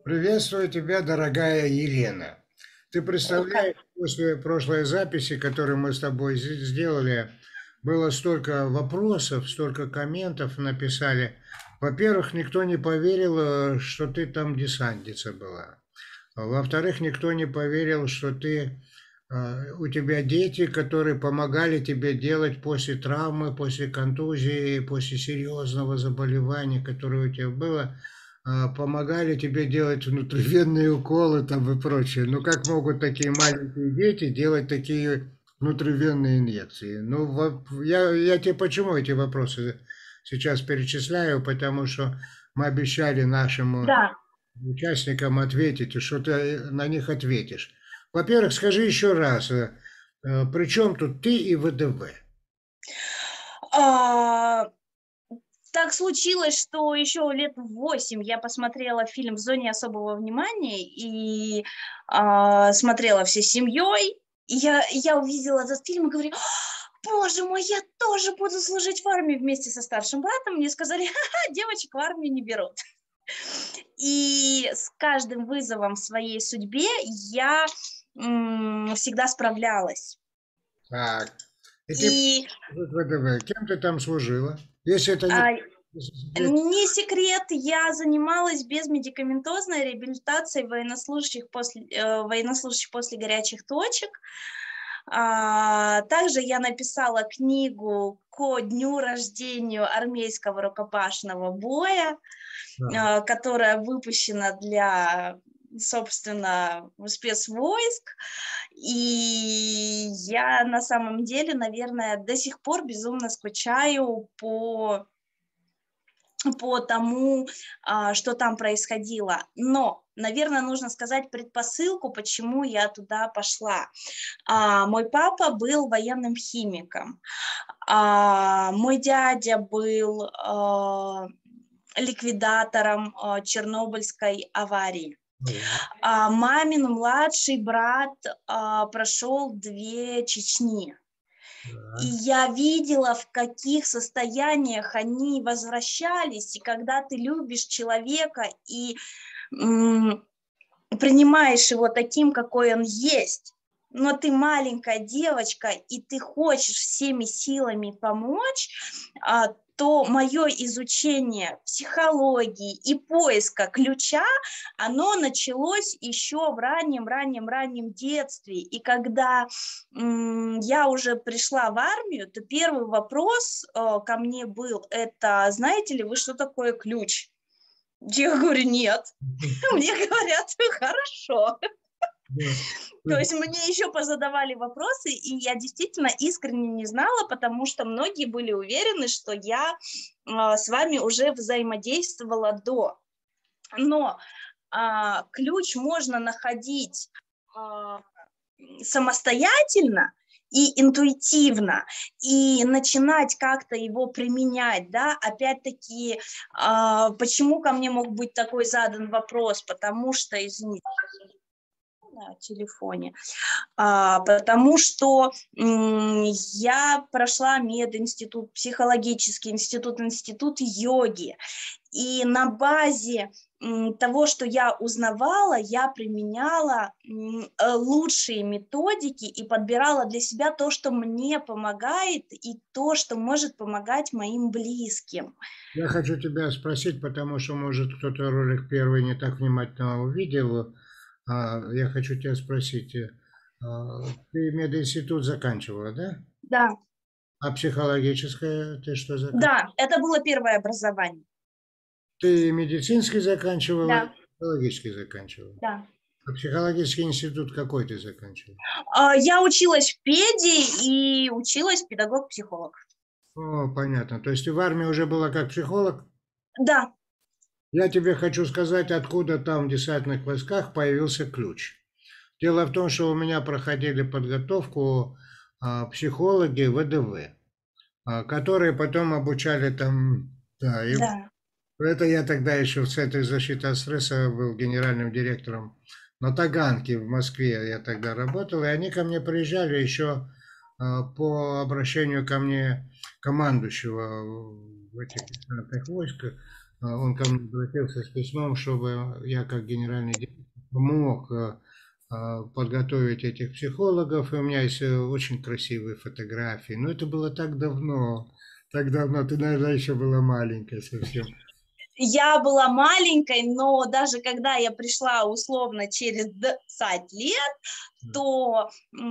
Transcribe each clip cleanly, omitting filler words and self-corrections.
Приветствую тебя, дорогая Елена. Ты Как? представляешь, после прошлой записи, которую мы с тобой сделали, было столько вопросов, столько комментов написали. Во-первых, никто не поверил, что ты там десантница была. Во-вторых, никто не поверил, что у тебя дети, которые помогали тебе делать после травмы, после контузии, после серьезного заболевания, которое у тебя было, помогали тебе делать внутривенные уколы там и прочее. Ну, как могут такие маленькие дети делать такие внутривенные инъекции? Ну, я тебе почему эти вопросы сейчас перечисляю? Потому что мы обещали нашим Да. участникам ответить, и что ты на них ответишь. Во-первых, скажи еще раз, при чем тут ты и ВДВ? А, так случилось, что еще лет в 8 я посмотрела фильм «В зоне особого внимания» и смотрела всей семьей. И я увидела этот фильм и говорю: боже мой, я тоже буду служить в армии вместе со старшим братом. Мне сказали: ха-ха, девочек в армию не берут. И с каждым вызовом в своей судьбе я всегда справлялась. Так, и ты И в ВДВ, кем ты там служила? Если это не а, секрет. Не секрет, я занималась безмедикаментозной реабилитацией военнослужащих после горячих точек. Также я написала книгу ко дню рождения армейского рукопашного боя, Да. которая выпущена для, собственно, спецвойск. И я на самом деле, наверное, до сих пор безумно скучаю по тому, что там происходило. Но, наверное, нужно сказать предпосылку, почему я туда пошла. Мой папа был военным химиком. Мой дядя был ликвидатором Чернобыльской аварии. Ну, Мамин младший брат прошел 2 Чечни. И да. я видела, в каких состояниях они возвращались, и когда ты любишь человека и м, принимаешь его таким, какой он есть, но ты маленькая девочка, и ты хочешь всеми силами помочь, то мое изучение психологии и поиска ключа, оно началось еще в раннем детстве. И когда я уже пришла в армию, то первый вопрос ко мне был: это знаете ли вы, что такое ключ? Я говорю: нет. Мне говорят: хорошо. Да. То есть мне еще позадавали вопросы, и я действительно искренне не знала, потому что многие были уверены, что я с вами уже взаимодействовала до. Но ключ можно находить а, самостоятельно и интуитивно, и начинать как-то его применять, да, опять-таки, почему ко мне мог быть такой задан вопрос, потому что, извините, на телефоне, потому что я прошла мединститут, психологический институт, институт йоги, и на базе того, что я узнавала, я применяла лучшие методики и подбирала для себя то, что мне помогает, и то, что может помогать моим близким. Я хочу тебя спросить, потому что, может, кто-то ролик первый не так внимательно увидел. Я хочу тебя спросить, ты мединститут заканчивала, да? Да, А психологическое ты что заканчивала? да, это было первое образование. Ты медицинский заканчивала, Да, психологический заканчивала. да. А психологический институт какой ты заканчивал? Я училась в педе и училась педагог-психолог. О, понятно. То есть ты в армии уже была как психолог? Да, Я тебе хочу сказать, откуда там в десантных войсках появился ключ. Дело в том, что у меня проходили подготовку психологи ВДВ, которые потом обучали там, да, и да. это я тогда еще в Центре защиты от стресса был генеральным директором на Таганке в Москве, я тогда работал, и они ко мне приезжали еще по обращению ко мне командующего в этих десантных войсках. Он ко мне обратился с письмом, чтобы я как генеральный директор помог подготовить этих психологов. И у меня есть очень красивые фотографии. Но это было так давно, ты, наверное, еще была маленькая совсем. Я была маленькой, но даже когда я пришла условно через 20 лет, то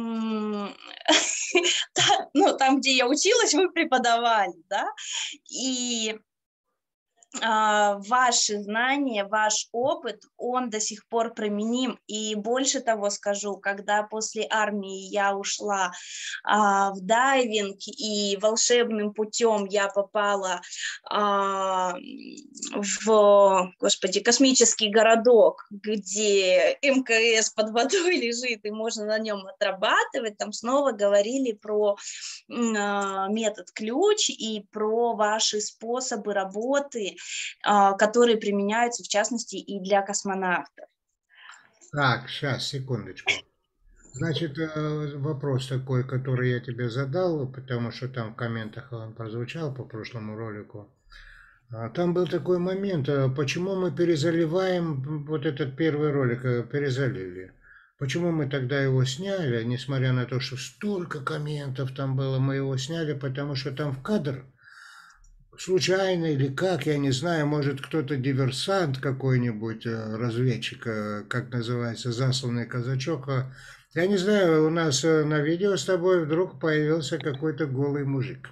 ну, там, где я училась, вы преподавали, да, и ваши знания, ваш опыт, он до сих пор применим. И больше того скажу, когда после армии я ушла в дайвинг, и волшебным путем я попала в, господи, космический городок, где МКС под водой лежит, и можно на нем отрабатывать, там снова говорили про метод ключ и про ваши способы работы, которые применяются, в частности, и для космонавтов. Так, сейчас, секундочку. Значит, вопрос такой, который я тебе задал, потому что там в комментах он прозвучал по прошлому ролику. Там был такой момент, почему мы перезаливаем вот этот первый ролик, перезалили. Почему мы тогда его сняли, несмотря на то, что столько комментов там было, мы его сняли, потому что там в кадр случайно или как, я не знаю, может кто-то диверсант какой-нибудь, разведчик, как называется, засланный казачок. Я не знаю, у нас на видео с тобой вдруг появился какой-то голый мужик.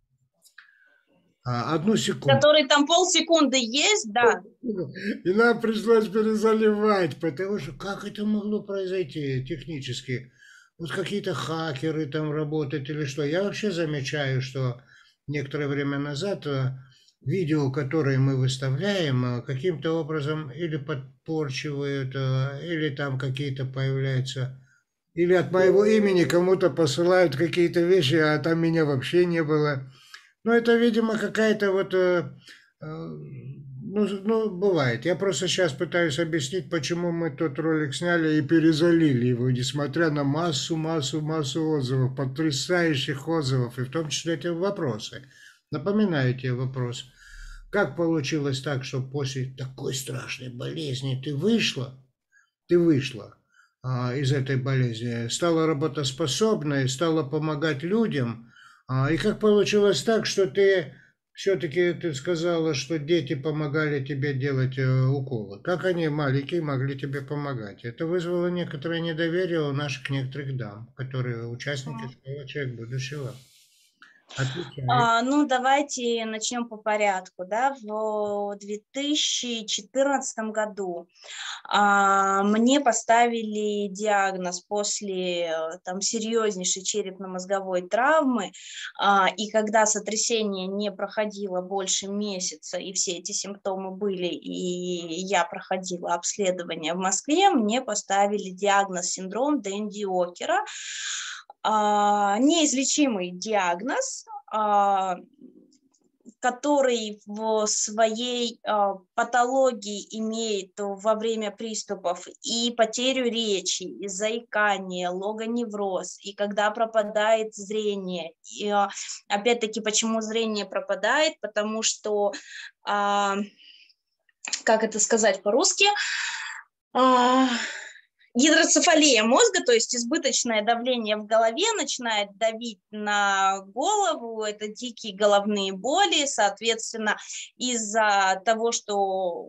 Одну секунду. Который там полсекунды есть, да. И нам пришлось перезаливать, потому что как это могло произойти технически? Вот какие-то хакеры там работают или что? Я вообще замечаю, что некоторое время назад видео, которые мы выставляем, каким-то образом или подпорчивают, или там какие-то появляются, или от моего имени кому-то посылают какие-то вещи, а там меня вообще не было. Ну, это, видимо, какая-то вот, ну, бывает. Я просто сейчас пытаюсь объяснить, почему мы тот ролик сняли и перезалили его, несмотря на массу отзывов, потрясающих отзывов, и в том числе эти вопросы. Напоминаю тебе вопрос. Как получилось так, что после такой страшной болезни ты вышла из этой болезни, стала работоспособной, стала помогать людям, и как получилось так, что ты все-таки ты сказала, что дети помогали тебе делать уколы. Как они, маленькие, могли тебе помогать? Это вызвало некоторое недоверие у наших некоторых дам, которые участники школы «Человек будущего». Отвечай. Ну, давайте начнем по порядку. Да? В 2014 году мне поставили диагноз после там серьезнейшей черепно-мозговой травмы, и когда сотрясение не проходило больше месяца, и все эти симптомы были, и я проходила обследование в Москве, мне поставили диагноз синдром Дэнди-Окера, неизлечимый диагноз, который в своей патологии имеет во время приступов и потерю речи, и заикание, логоневроз, и когда пропадает зрение. И опять-таки, почему зрение пропадает? Потому что, как это сказать по-русски, гидроцефалия мозга, то есть избыточное давление в голове начинает давить на голову, это дикие головные боли, соответственно, из-за того, что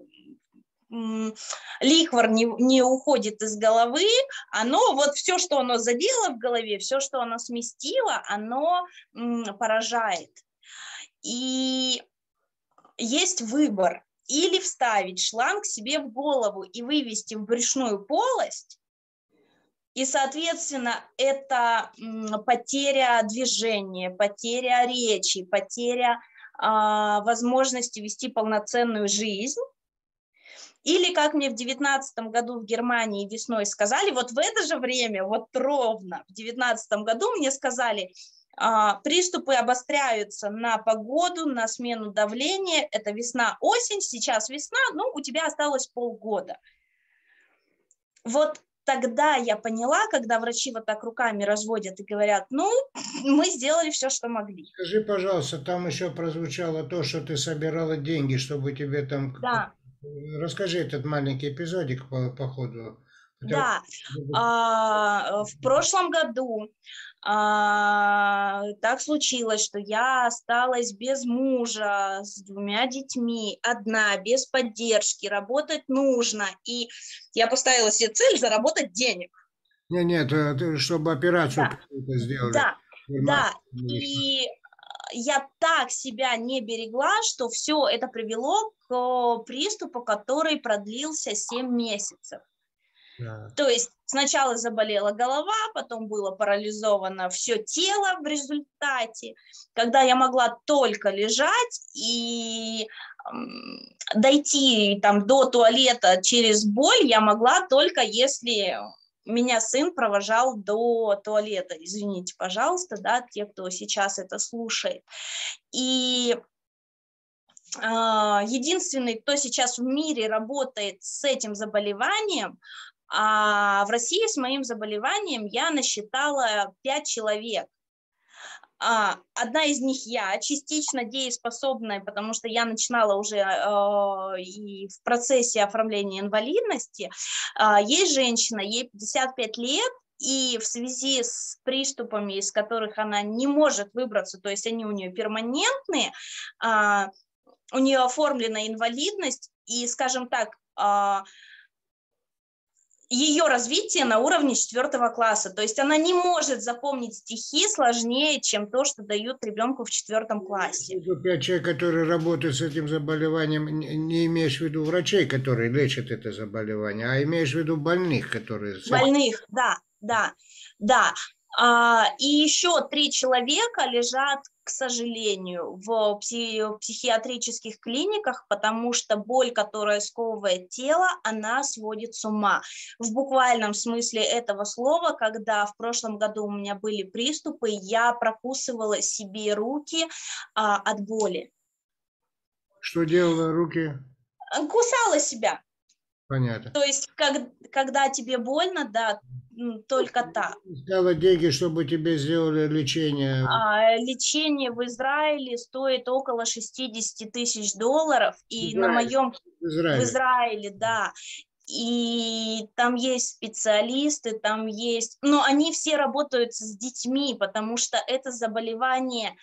лихвор не уходит из головы, оно, вот все, что оно задело в голове, все, что оно сместило, оно поражает. И есть выбор. Или вставить шланг себе в голову и вывести в брюшную полость, и, соответственно, это потеря движения, потеря речи, потеря возможности вести полноценную жизнь. Или, как мне в 2019 году в Германии весной сказали, вот в это же время, вот ровно в 2019 году мне сказали, приступы обостряются на погоду, на смену давления, это весна-осень, сейчас весна, ну, у тебя осталось полгода. Вот тогда я поняла, когда врачи вот так руками разводят и говорят, ну, мы сделали все, что могли. Скажи, пожалуйста, там еще прозвучало то, что ты собирала деньги, чтобы тебе там... Да, Расскажи этот маленький эпизодик по ходу. Потому да. что В прошлом году так случилось, что я осталась без мужа, с 2 детьми, одна, без поддержки, работать нужно. И я поставила себе цель заработать денег. нет, чтобы операцию Да, какую-то сделали. да, да. И я так себя не берегла, что все это привело к приступу, который продлился 7 месяцев. Да. То есть сначала заболела голова, потом было парализовано все тело в результате, когда я могла только лежать и дойти там до туалета через боль я могла только если меня сын провожал до туалета. Извините, пожалуйста, да, те, кто сейчас это слушает. И единственный, кто сейчас в мире работает с этим заболеванием, а в России с моим заболеванием я насчитала 5 человек. Одна из них я, частично дееспособная, потому что я начинала уже и в процессе оформления инвалидности. Есть женщина, ей 55 лет, и в связи с приступами, из которых она не может выбраться, то есть они у нее перманентные, у нее оформлена инвалидность, и, скажем так, ее развитие на уровне 4 класса. То есть она не может запомнить стихи сложнее, чем то, что дают ребенку в 4 классе. 5 человек, которые работают с этим заболеванием, не имеешь в виду врачей, которые лечат это заболевание, а имеешь в виду больных, которые с этим... Больных, да, да, да. И еще 3 человека лежат, к сожалению, в психиатрических клиниках, потому что боль, которая сковывает тело, она сводит с ума. В буквальном смысле этого слова, когда в прошлом году у меня были приступы, я прокусывала себе руки от боли. Что делала руки? Кусала себя. Понятно. То есть, когда тебе больно, да, только так. Искала деньги, чтобы тебе сделали лечение. Лечение в Израиле стоит около 60 тысяч долларов, В и на Израиле. моем В в Израиле. Израиле, да, и там есть специалисты, там есть, но они все работают с детьми, потому что это заболевание,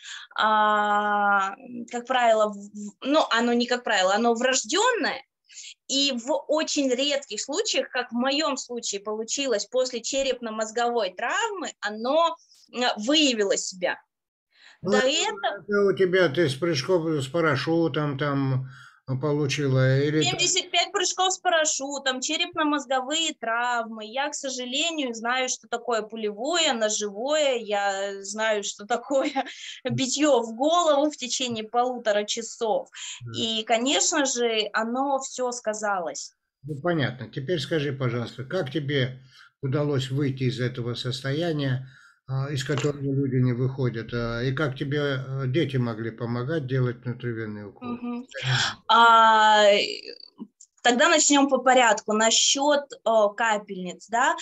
как правило, ну, оно не как правило, оно врожденное, и в очень редких случаях, как в моем случае получилось после черепно-мозговой травмы, оно выявило себя. Ну, До этого это у тебя ты с прыжков с парашютом там получила или 75 прыжков с парашютом, черепно-мозговые травмы. Я, к сожалению, знаю, что такое пулевое, ножевое, я знаю, что такое битье в голову в течение 1,5 часов. И, конечно же, оно все сказалось. ну, понятно. Теперь скажи, пожалуйста, как тебе удалось выйти из этого состояния, из которого люди не выходят, и как тебе дети могли помогать делать внутривенный укол? Мгм. А, Тогда начнем по порядку. Насчет капельниц, да.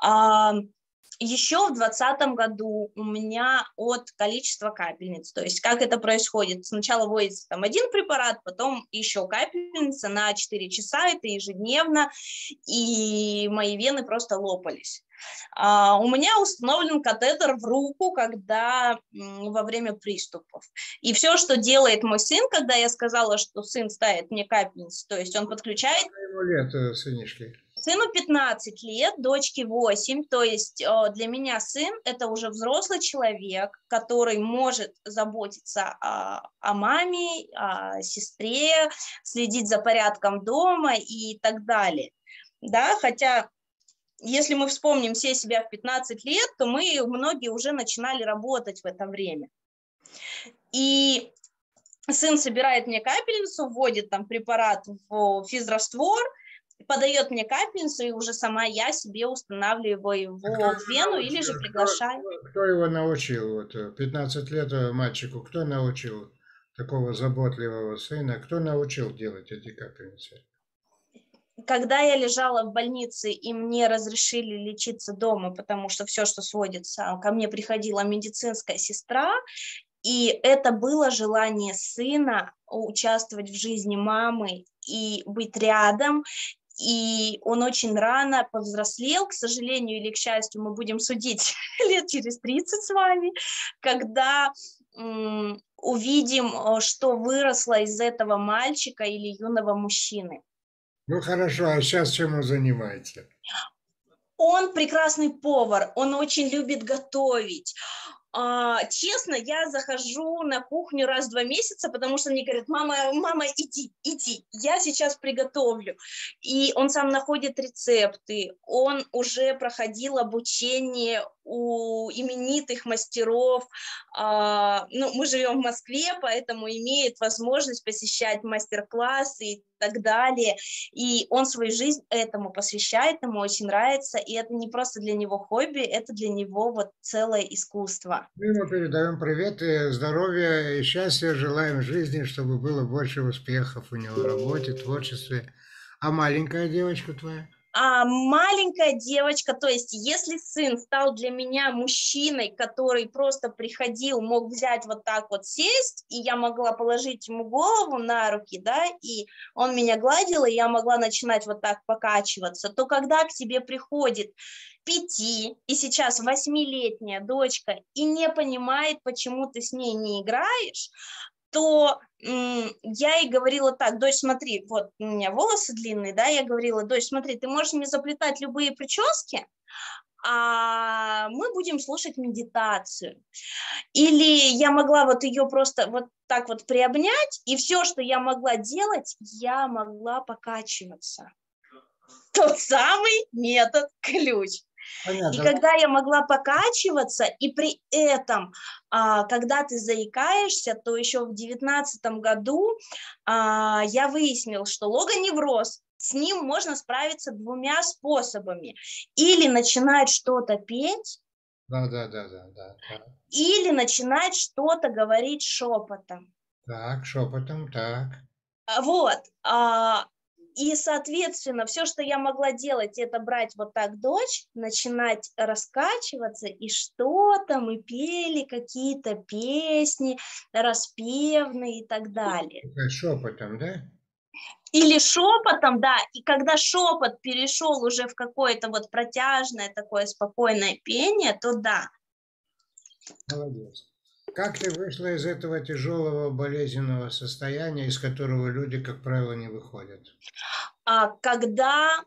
Еще в 2020 году у меня от количества капельниц, то есть как это происходит, сначала вводится там один препарат, потом еще капельница на 4 часа, это ежедневно, и мои вены просто лопались. У меня установлен катетер в руку, когда во время приступов. И все, что делает мой сын, когда я сказала, что сын ставит мне капельницу, то есть он подключает. Ему лет, сынишки. Сыну 15 лет, дочке 8, то есть для меня сын – это уже взрослый человек, который может заботиться о маме, о сестре, следить за порядком дома и так далее. Да, хотя, если мы вспомним все себя в 15 лет, то мы многие уже начинали работать в это время. И сын собирает мне капельницу, вводит там препарат в физраствор, подает мне капельницу, и уже сама я себе устанавливаю его в вену или же приглашаю. Кто его научил? Вот, 15 лет мальчику, кто научил такого заботливого сына? Кто научил делать эти капельницы? когда я лежала в больнице, и мне разрешили лечиться дома, потому что все, что сводится, ко мне приходила медицинская сестра, и это было желание сына участвовать в жизни мамы и быть рядом. И он очень рано повзрослел, к сожалению или к счастью, мы будем судить лет через 30 с вами, когда увидим, что выросло из этого мальчика или юного мужчины. Ну хорошо, а сейчас чем он занимается? Он прекрасный повар, он очень любит готовить. Честно, я захожу на кухню раз в 2 месяца, потому что мне говорят: мама, иди, я сейчас приготовлю. И он сам находит рецепты, он уже проходил обучение у именитых мастеров. Мы живем в Москве, поэтому имеет возможность посещать мастер-классы и так далее. И он свою жизнь этому посвящает, ему очень нравится, и это не просто для него хобби, это для него вот целое искусство. Мы ему передаем привет и здоровья, и счастья, желаем жизни, чтобы было больше успехов у него в работе, творчестве. А маленькая девочка твоя? Маленькая девочка, то есть если сын стал для меня мужчиной, который просто приходил, мог взять вот так вот сесть, и я могла положить ему голову на руки, да, и он меня гладил, и я могла начинать вот так покачиваться, то когда к тебе приходит 5 и сейчас 8-летняя дочка и не понимает, почему ты с ней не играешь, то я ей говорила так: дочь, смотри, вот у меня волосы длинные, да, я говорила: дочь, смотри, ты можешь мне заплетать любые прически, а мы будем слушать медитацию. Или я могла вот ее просто вот так вот приобнять, и все, что я могла делать, я могла покачиваться. Тот самый метод ключ. И Понятно. когда я могла покачиваться, и при этом, когда ты заикаешься, то еще в 2019 году я выяснила, что логоневроз, с ним можно справиться 2 способами. Или начинать что-то петь, Да. или начинать что-то говорить шепотом. Так, шепотом, так. Вот. И, соответственно, все, что я могла делать, это брать вот так дочь, начинать раскачиваться, и что-то мы пели, какие-то песни, распевные и так далее. Шепотом, да? Или шепотом, да, и когда шепот перешел уже в какое-то вот протяжное такое спокойное пение, то да. Молодец. Как ты вышла из этого тяжелого болезненного состояния, из которого люди, как правило, не выходят? Когда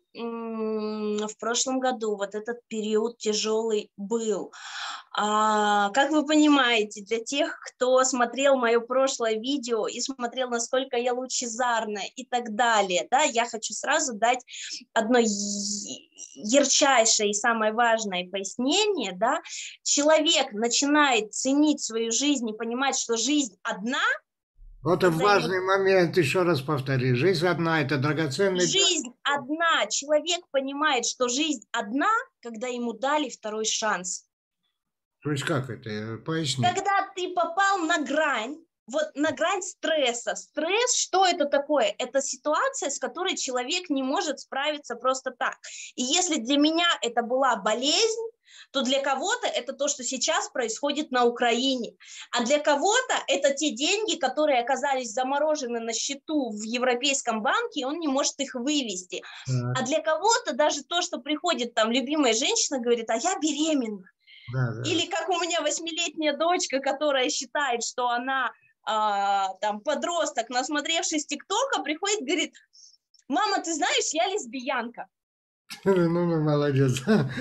в прошлом году вот этот период тяжелый был, как вы понимаете, для тех, кто смотрел мое прошлое видео и смотрел, насколько я лучезарная и так далее, да, я хочу сразу дать одно ярчайшее и самое важное пояснение, да. Человек начинает ценить свою жизнь и понимать, что жизнь одна. Вот важный момент, еще раз повтори. Жизнь одна, это драгоценный... Жизнь одна. Человек понимает, что жизнь одна, когда ему дали второй шанс. То есть как это? Поясни. Когда ты попал на грань, вот на грань стресса. Стресс, что это такое? Это ситуация, с которой человек не может справиться просто так. И если для меня это была болезнь, то для кого-то это то, что сейчас происходит на Украине. А для кого-то это те деньги, которые оказались заморожены на счету в Европейском банке, и он не может их вывести. А для кого-то даже то, что приходит там любимая женщина, говорит: а я беременна. Да. Или как у меня 8-летняя дочка, которая считает, что она там подросток, насмотревшись ТикТока, приходит, говорит: мама, ты знаешь, я лесбиянка. Ну, молодец.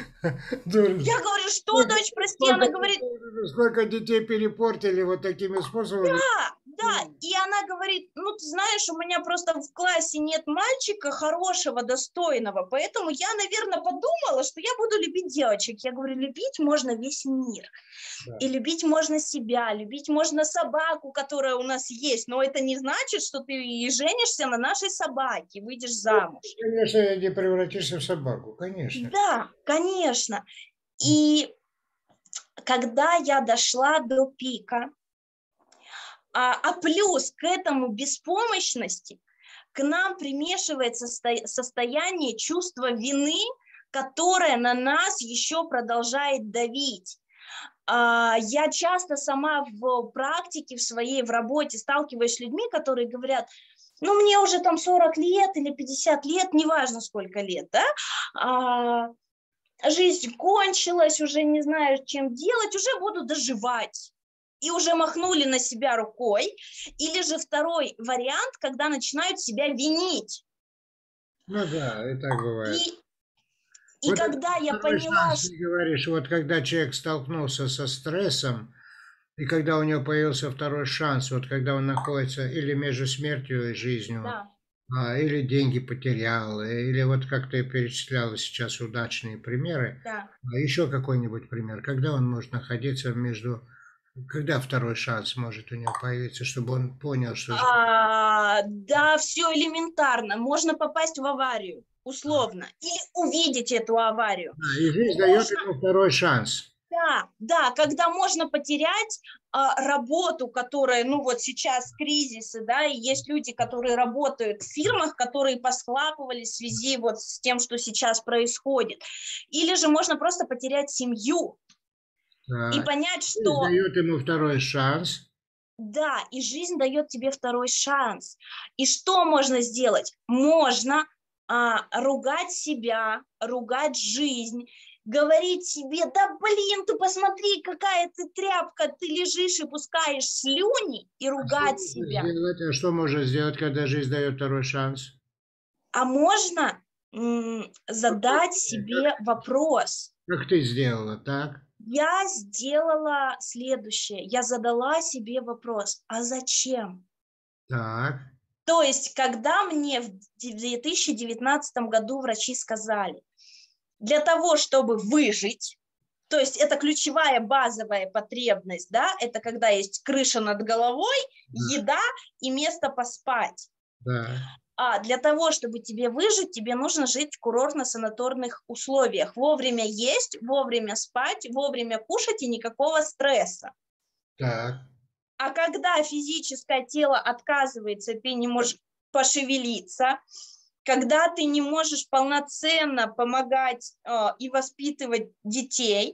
Я говорю: что, дочь, прости? Она говорит: сколько детей перепортили вот такими способами. Да, и она говорит: ну, ты знаешь, у меня просто в классе нет мальчика хорошего, достойного, поэтому я, наверное, подумала, что я буду любить девочек. Я говорю: любить можно весь мир. Да. И любить можно себя, любить можно собаку, которая у нас есть, но это не значит, что ты и женишься на нашей собаке, выйдешь замуж. Конечно, не превратишься в собаку, конечно. Да, конечно. И когда я дошла до пика, плюс к этому беспомощности, к нам примешивается состояние чувства вины, которое на нас еще продолжает давить. Я часто сама в практике, в своей, в работе сталкиваюсь с людьми, которые говорят, ну, мне уже там 40 лет или 50 лет, неважно сколько лет, да, жизнь кончилась, уже не знаю, чем делать, уже буду доживать. И уже махнули на себя рукой. Или же второй вариант, когда начинают себя винить. Ну да, и так бывает. И Вот когда я поняла, что ты говоришь, вот когда человек столкнулся со стрессом, и когда у него появился второй шанс, вот когда он находится или между смертью и жизнью, да, или деньги потерял, или вот как ты перечисляла сейчас удачные примеры, да. еще какой-нибудь пример, когда он может находиться между, когда второй шанс может у него появиться, чтобы он понял, что... Да, все элементарно. Можно попасть в аварию, условно, или увидеть эту аварию. Да, и жизнь дает ему второй шанс. Да, когда можно потерять работу, которая, ну вот сейчас кризисы, да, и есть люди, которые работают в фирмах, которые посхлапывали в связи вот с тем, что сейчас происходит. Или же можно просто потерять семью и понять, Жизнь что... дает ему второй шанс. Да, и жизнь дает тебе второй шанс. И что можно сделать? Можно ругать себя, ругать жизнь, говорить себе, да блин, ты посмотри, какая ты тряпка, ты лежишь и пускаешь слюни, и ругать себя. Что можно сделать, когда жизнь дает второй шанс? А можно задать себе вопрос. Как ты сделала, так? Я сделала следующее. Я задала себе вопрос, а зачем? Так. То есть, когда мне в 2019 году врачи сказали, для того, чтобы выжить, то есть это ключевая базовая потребность, да, это когда есть крыша над головой, еда и место поспать. Да. А для того, чтобы тебе выжить, тебе нужно жить в курортно-санаторных условиях. Вовремя есть, вовремя спать, вовремя кушать и никакого стресса. Так. А когда физическое тело отказывается, ты не можешь пошевелиться, когда ты не можешь полноценно помогать и воспитывать детей,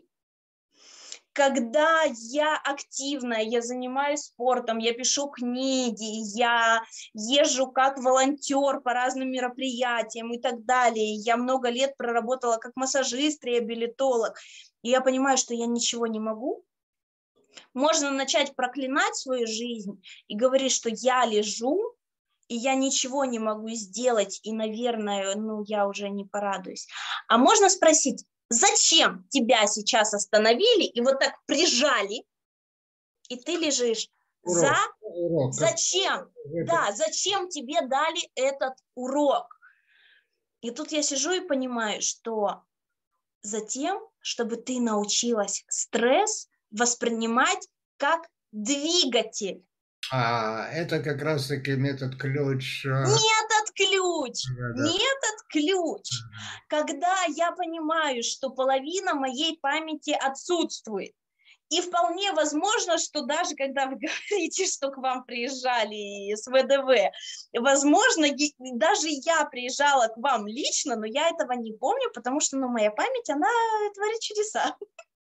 когда я активная, я занимаюсь спортом, я пишу книги, я езжу как волонтер по разным мероприятиям и так далее. Я много лет проработала как массажист, реабилитолог. И я понимаю, что я ничего не могу. Можно начать проклинать свою жизнь и говорить, что я лежу, и я ничего не могу сделать, и, наверное, ну, я уже не порадуюсь. А можно спросить, зачем тебя сейчас остановили и вот так прижали, и ты лежишь? Урок. Зачем? Да, зачем тебе дали этот урок? И тут я сижу и понимаю, что затем, чтобы ты научилась стресс воспринимать как двигатель. Это как раз-таки метод ключ. Метод ключ. Да. Метод ключ. Когда я понимаю, что половина моей памяти отсутствует. И вполне возможно, что даже когда вы говорите, что к вам приезжали с ВДВ, возможно, даже я приезжала к вам лично, но я этого не помню, потому что моя память, она творит чудеса.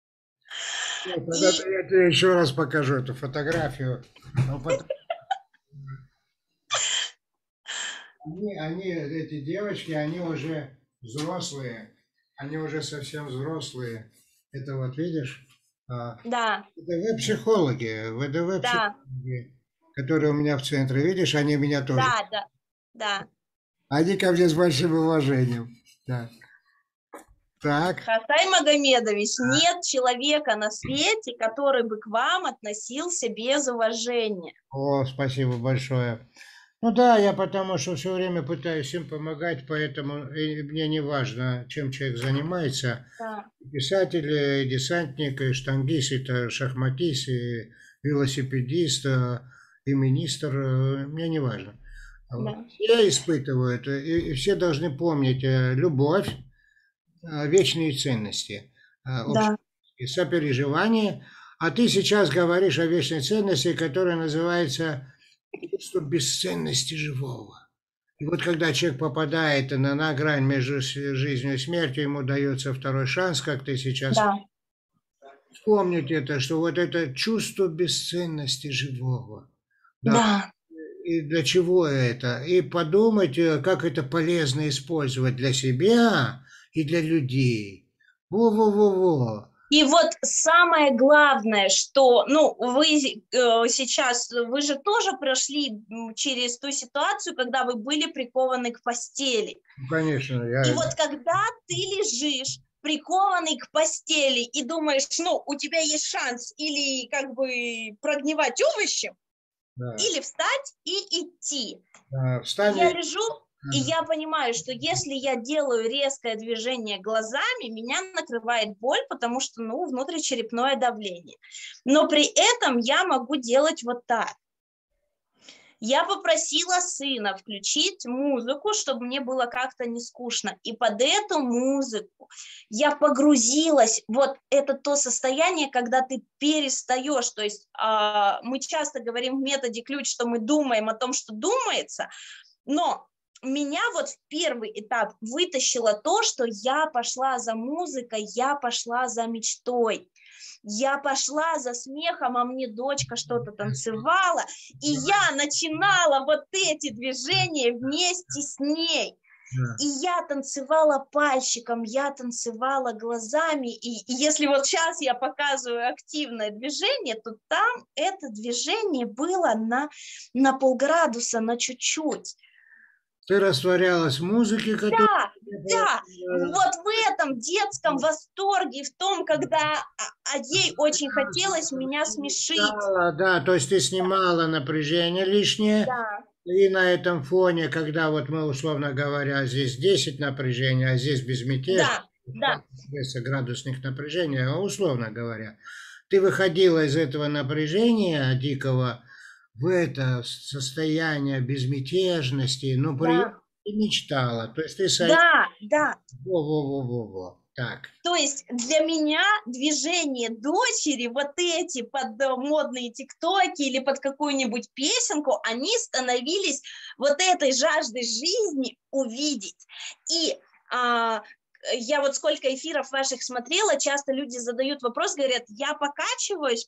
Я тебе еще раз покажу эту фотографию. Эти девочки, они уже взрослые, они уже совсем взрослые. Это вот видишь? Да. ВДВ-психологи, ВДВ-психологи, которые у меня в центре, видишь, они меня тоже. Да. Они ко мне с большим уважением. Так. Хасай Магомедович, нет человека на свете, который бы к вам относился без уважения. О, спасибо большое. Ну да, я потому что все время пытаюсь им помогать, поэтому мне не важно, чем человек занимается. Да. Писатель, и десантник, и штангист, и шахматист, и велосипедист, и министр, мне не важно. Да. Все испытывают, и все должны помнить любовь, вечные ценности, сопереживание. А ты сейчас говоришь о вечной ценности, которая называется чувство бесценности живого. И вот когда человек попадает на грань между жизнью и смертью, ему дается второй шанс, как ты сейчас Да, вспомнить это, что вот это чувство бесценности живого. Да, да. и для чего это? И подумать, как это полезно использовать для себя и для людей. Во-во-во-во. И вот самое главное, что, ну, вы сейчас, вы же тоже прошли через ту ситуацию, когда вы были прикованы к постели. Ну, конечно, И я... вот когда ты лежишь прикованный к постели и думаешь, ну, у тебя есть шанс или как бы прогнивать овощи, Да, или встать и идти. да, Я встань. лежу, и я понимаю, что если я делаю резкое движение глазами, меня накрывает боль, потому что, ну, внутричерепное давление. Но при этом я могу делать вот так. Я попросила сына включить музыку, чтобы мне было как-то не скучно. И под эту музыку я погрузилась. Вот это то состояние, когда ты перестаешь. То есть мы часто говорим в методе ключ, что мы думаем о том, что думается, но меня вот в первый этап вытащило то, что я пошла за музыкой, я пошла за мечтой. Я пошла за смехом, а мне дочка что-то танцевала, и я начинала вот эти движения вместе с ней. Да. И я танцевала пальчиком, я танцевала глазами, и если вот сейчас я показываю активное движение, то там это движение было на полградуса, на чуть-чуть. Ты растворялась в музыке, которая... Да, да, вот в этом детском восторге, в том, когда ей очень хотелось меня смешить. Да, то есть ты снимала напряжение лишнее, Да, и на этом фоне, когда вот мы, условно говоря, здесь 10 напряжения, а здесь безмятежно, да, да, 200 градусных напряжения, а условно говоря, ты выходила из этого напряжения дикого в это состояние безмятежности, но при этом да, ты мечтала. То есть ты да, да. Во-во-во-во-во. Так. То есть для меня движение дочери, вот эти под модные тиктоки или под какую-нибудь песенку, они становились вот этой жаждой жизни увидеть. И я вот сколько эфиров ваших смотрела, часто люди задают вопрос, говорят, я покачиваюсь,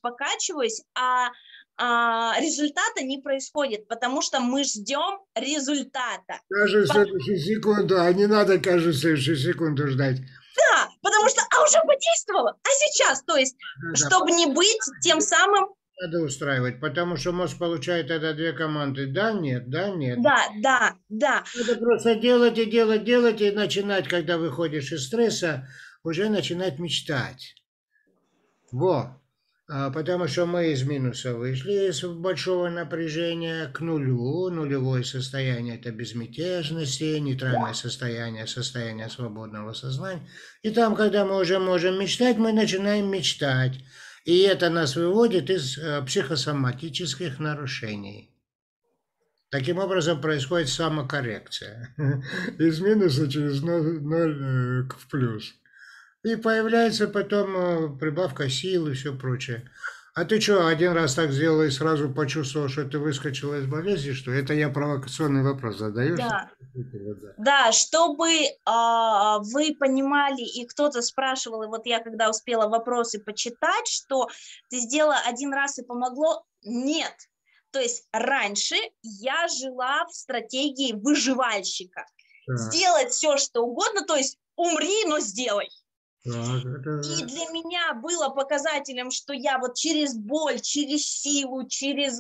а результата не происходит, потому что мы ждем результата. Каждую следующую секунду, а не надо каждую следующую секунду ждать. Да, потому что, уже подействовало, а сейчас, то есть, Да, чтобы не быть тем самым, надо устраивать, потому что мозг получает это две команды. Да, нет, да, нет. да, да, да, Надо просто делать и делать, делать и начинать, когда выходишь из стресса, уже начинать мечтать. Во. Потому что мы из минуса вышли, из большого напряжения к нулю. Нулевое состояние – это безмятежности, нейтральное состояние – состояние свободного сознания. И там, когда мы уже можем мечтать, мы начинаем мечтать. И это нас выводит из психосоматических нарушений. Таким образом происходит самокоррекция. Из минуса через ноль в плюс. И появляется потом прибавка сил и все прочее. А ты что, один раз так сделал и сразу почувствовал, что ты выскочила из болезни, что это я провокационный вопрос задаю? да. Да, чтобы вы понимали, и кто-то спрашивал, и вот я когда успела вопросы почитать, что ты сделала один раз и помогло, нет. То есть раньше я жила в стратегии выживальщика. Так, Сделать все, что угодно, то есть умри, но сделай. так, И для меня было показателем, что я вот через боль, через силу, через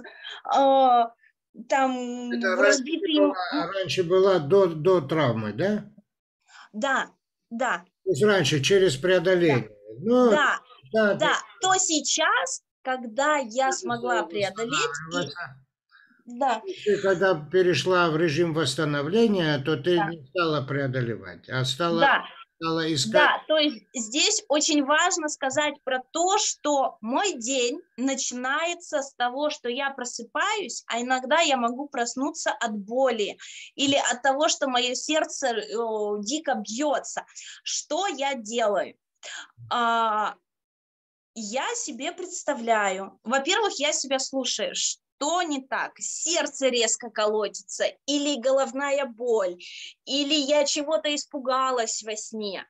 это там раньше разбитые... была, раньше была до травмы, да? Да, да, То есть раньше через да, преодоление. Ну, да, да, да. То сейчас, когда я смогла преодолеть, и восстанавливаться. да, Ты когда перешла в режим восстановления, то ты да, не стала преодолевать, а да. стала искать. Да, то есть здесь очень важно сказать про то, что мой день начинается с того, что я просыпаюсь, а иногда я могу проснуться от боли или от того, что мое сердце дико бьется. Что я делаю? Я себе представляю, во-первых, я себя слушаю, что не так, сердце резко колотится, или головная боль, или я чего-то испугалась во сне.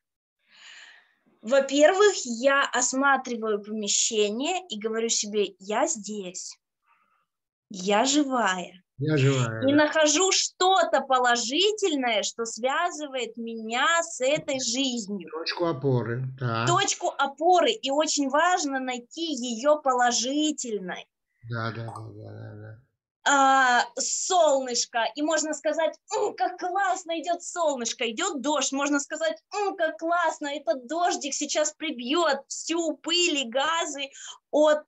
Во-первых, я осматриваю помещение и говорю себе, я здесь, я живая. Я живая, И да. нахожу что-то положительное, что связывает меня с этой жизнью. Точку опоры, так. Точку опоры, и очень важно найти ее положительной. Да. Солнышко, и можно сказать, как классно идет солнышко, идет дождь, можно сказать, как классно, этот дождик сейчас прибьет всю пыль и газы от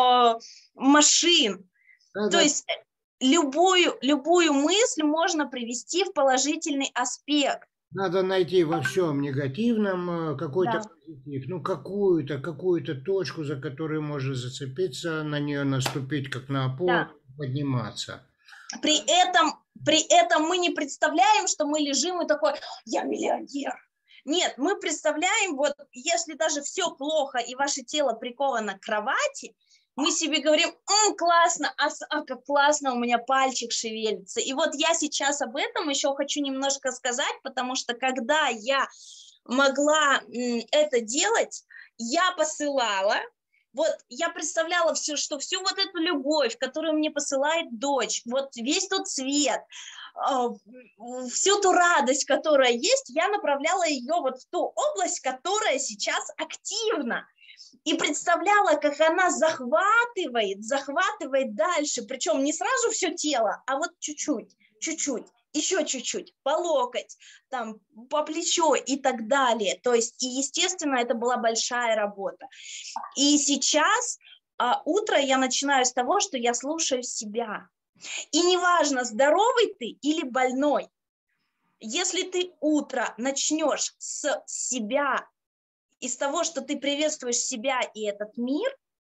машин. То есть любую мысль можно привести в положительный аспект. Надо найти во всем негативном какой-то Да. позитив, ну какую-то точку, за которую можно зацепиться, на нее наступить как на опору, Да. подниматься. При этом мы не представляем, что мы лежим и такой, я миллионер. Нет, мы представляем, вот если даже все плохо и ваше тело приковано к кровати, мы себе говорим, классно, как классно, у меня пальчик шевелится. И вот я сейчас об этом еще хочу немножко сказать, потому что когда я могла это делать, я посылала, вот я представляла все, что всю вот эту любовь, которую мне посылает дочь, вот весь тот свет, всю ту радость, которая есть, я направляла ее вот в ту область, которая сейчас активна. И представляла, как она захватывает дальше, причем не сразу все тело, а вот чуть-чуть, еще чуть-чуть, по локоть, там, по плечо и так далее. То есть, и, естественно, это была большая работа. И сейчас утро я начинаю с того, что я слушаю себя. И неважно, здоровый ты или больной, если ты утро начнешь с себя, из того, что ты приветствуешь себя и этот мир,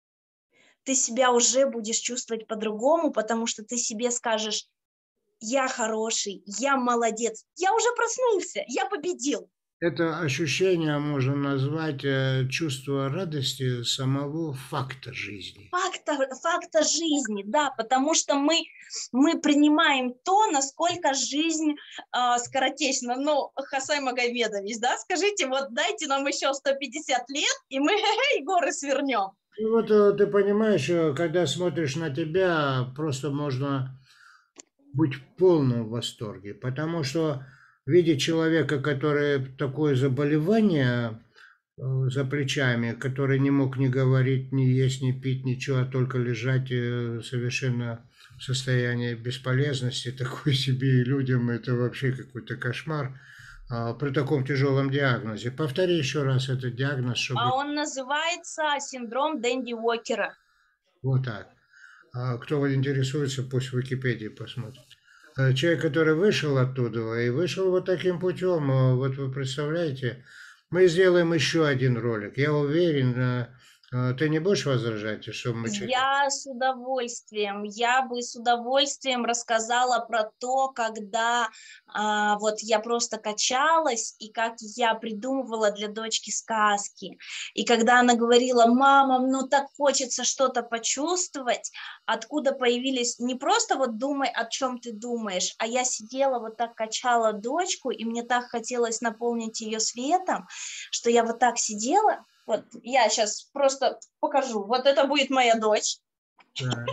ты себя уже будешь чувствовать по-другому, потому что ты себе скажешь, я хороший, я молодец, я уже проснулся, я победил. Это ощущение можно назвать чувство радости самого факта жизни. Факта жизни, да, потому что мы принимаем то, насколько жизнь скоротечна. Ну, Хасай Магомедович, да, скажите, вот дайте нам еще 150 лет, и мы горы свернем. И вот ты понимаешь, когда смотришь на тебя, просто можно быть в полном восторге, потому что видеть человека, который такое заболевание за плечами, который не мог ни говорить, ни есть, ни пить, ничего, а только лежать совершенно в состоянии бесполезности, такой себе и людям это вообще какой-то кошмар при таком тяжелом диагнозе. Повтори еще раз этот диагноз, чтобы... А он называется синдром Дэнди Уокера. Вот так. Кто интересуется, пусть в Википедии посмотрит. Человек, который вышел оттуда и вышел вот таким путем, вот вы представляете, мы сделаем еще один ролик. Я уверен, ты не будешь возражать, что мы... Я с удовольствием, я бы с удовольствием рассказала про то, когда вот я просто качалась, и как я придумывала для дочки сказки. И когда она говорила, мама, ну так хочется что-то почувствовать, откуда появились, не просто вот думай, о чем ты думаешь, а я сидела вот так, качала дочку, и мне так хотелось наполнить ее светом, что я вот так сидела. Вот я сейчас просто покажу. Вот это будет моя дочь. Да.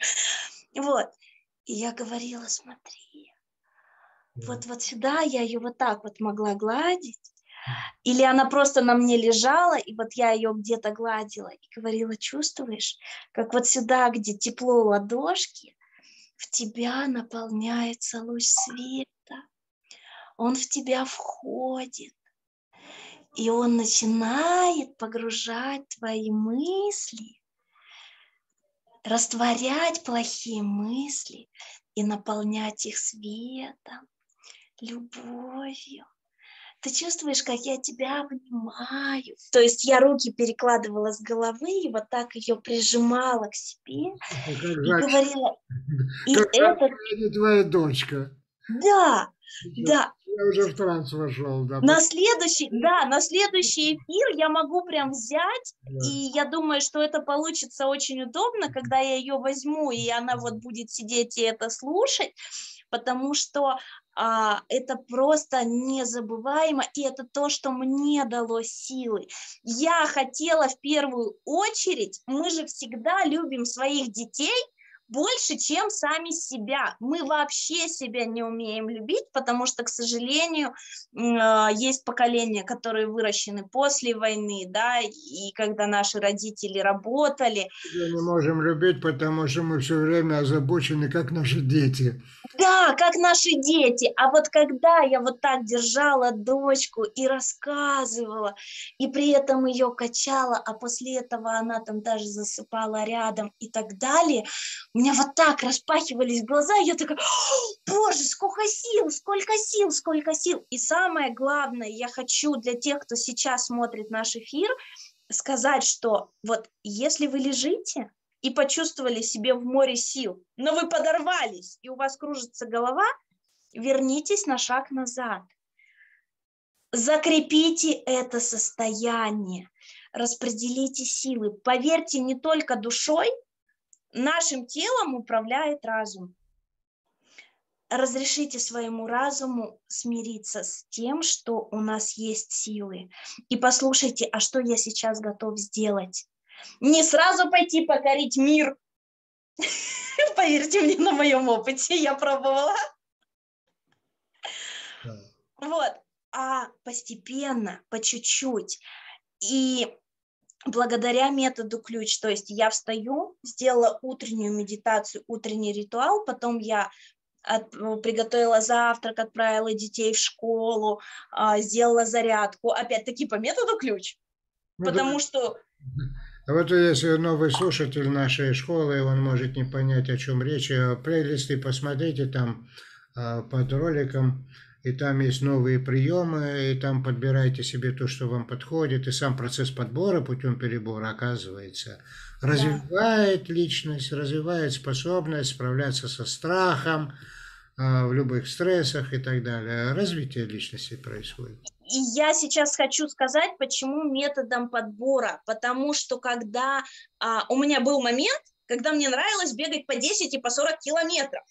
Вот. И я говорила, смотри, вот сюда я ее вот так вот могла гладить. Или она просто на мне лежала, и вот я ее где-то гладила и говорила, чувствуешь, как вот сюда, где тепло ладошки, в тебя наполняется луч света. Он в тебя входит. И он начинает погружать твои мысли, растворять плохие мысли и наполнять их светом, любовью. Ты чувствуешь, как я тебя обнимаю? То есть я руки перекладывала с головы и вот так ее прижимала к себе и говорила... Как это твоя дочка. Да, да. Я уже в транс вошел, да. На следующий эфир я могу прям взять, Да. и я думаю, что это получится очень удобно, когда я ее возьму, и она вот будет сидеть и это слушать, потому что это просто незабываемо, и это то, что мне дало силы. Я хотела в первую очередь, мы же всегда любим своих детей больше, чем сами себя. Мы вообще себя не умеем любить, потому что, к сожалению, есть поколения, которые выращены после войны, да, и когда наши родители работали. Мы не можем любить, потому что мы все время озабочены, как наши дети. Да, как наши дети. А вот когда я вот так держала дочку и рассказывала, и при этом ее качала, а после этого она там даже засыпала рядом и так далее, у меня вот так распахивались глаза, и я такая: боже, сколько сил, сколько сил, сколько сил. И самое главное, я хочу для тех, кто сейчас смотрит наш эфир, сказать, что вот если вы лежите и почувствовали себе в море сил, но вы подорвались, и у вас кружится голова, вернитесь на шаг назад. Закрепите это состояние, распределите силы. Поверьте, не только душой, нашим телом управляет разум. Разрешите своему разуму смириться с тем, что у нас есть силы. И послушайте, а что я сейчас готов сделать? Не сразу пойти покорить мир. Поверьте мне, на моем опыте я пробовала. Вот. А постепенно, по чуть-чуть. И благодаря методу ключ, то есть я встаю, сделала утреннюю медитацию, утренний ритуал, потом я приготовила завтрак, отправила детей в школу, сделала зарядку, опять-таки по методу ключ, потому что... А вот если новый слушатель нашей школы, он может не понять, о чем речь, плейлисты посмотрите там под роликом, и там есть новые приемы, и там подбирайте себе то, что вам подходит, и сам процесс подбора путем перебора, оказывается, развивает личность, развивает способность справляться со страхом, в любых стрессах и так далее. Развитие личности происходит. И я сейчас хочу сказать, почему методом подбора. Потому что когда у меня был момент, когда мне нравилось бегать по 10 и по 40 километров.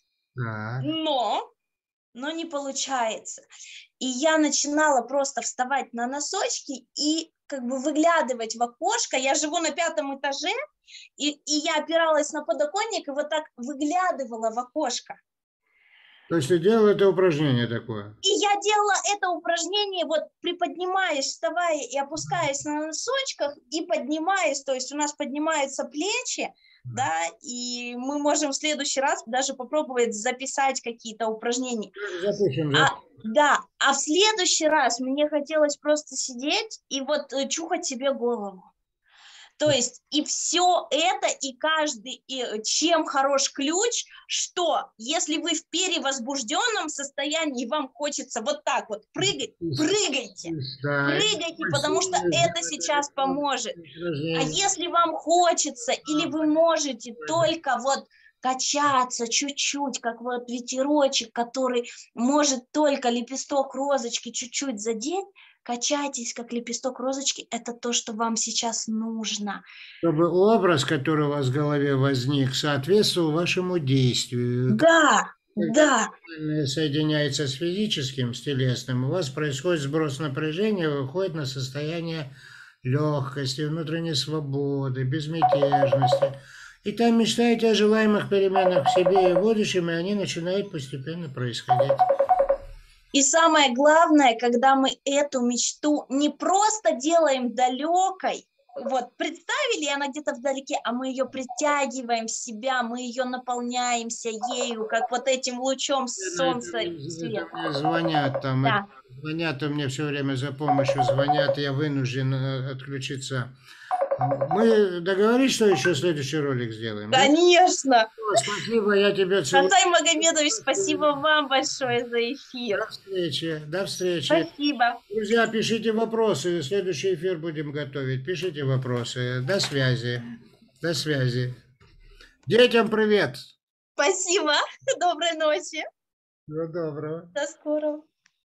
Но не получается. И я начинала просто вставать на носочки и как бы выглядывать в окошко. Я живу на 5-м этаже, и я опиралась на подоконник и вот так выглядывала в окошко. То есть ты делала это упражнение такое? И я делала это упражнение, вот приподнимаясь, вставая и опускаясь на носочках, и поднимаясь, то есть у нас поднимаются плечи, да, и мы можем в следующий раз даже попробовать записать какие-то упражнения. Запишем, а в следующий раз мне хотелось просто сидеть и вот чухать себе голову. То есть и все это, и каждый, и чем хорош ключ, что если вы в перевозбужденном состоянии, вам хочется вот так вот прыгать, прыгайте, потому что это сейчас поможет. А если вам хочется, или вы можете только вот качаться чуть-чуть, как вот ветерочек, который может только лепесток розочки чуть-чуть задеть, качайтесь, как лепесток розочки, это то, что вам сейчас нужно. Чтобы образ, который у вас в голове возник, соответствовал вашему действию. Да. Соединяется с физическим, с телесным, у вас происходит сброс напряжения, выходит на состояние легкости, внутренней свободы, безмятежности. И там мечтаете о желаемых переменах в себе и в будущем, и они начинают постепенно происходить. И самое главное, когда мы эту мечту не просто делаем далекой, вот представили, она где-то вдалеке, а мы ее притягиваем в себя, мы ее наполняемся ею, как вот этим лучом солнца. Это мне звонят там, звонят, и мне все время за помощью звонят, я вынужден отключиться. Мы договорились, что еще следующий ролик сделаем? Конечно. Да? Спасибо, я тебе целую. Хатай Магомедович, спасибо вам большое за эфир. До встречи, до встречи. Спасибо. Друзья, пишите вопросы, следующий эфир будем готовить. Пишите вопросы. До связи. До связи. Детям привет. Спасибо. Доброй ночи. Всего доброго. До скорого.